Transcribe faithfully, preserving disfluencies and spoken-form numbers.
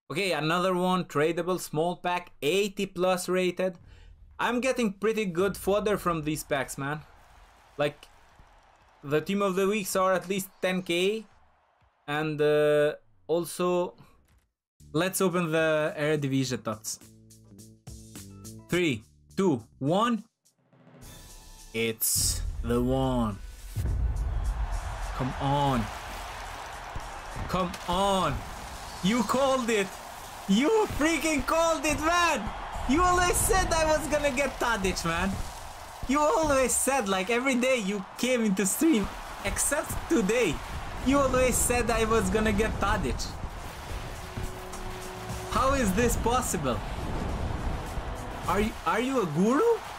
Okay, another one, tradable, small pack, eighty plus rated. I'm getting pretty good fodder from these packs, man. Like, the team of the weeks are at least ten K. And uh, also, let's open the Eredivisie T O T S. Three, two, one. It's the one. Come on. Come on. You called it. You freaking called it, man. You always said I was gonna get Tadic, man. You always said, like, every day you came into stream, except today. You always said I was gonna get Tadic. How is this possible? Are you, are you a guru?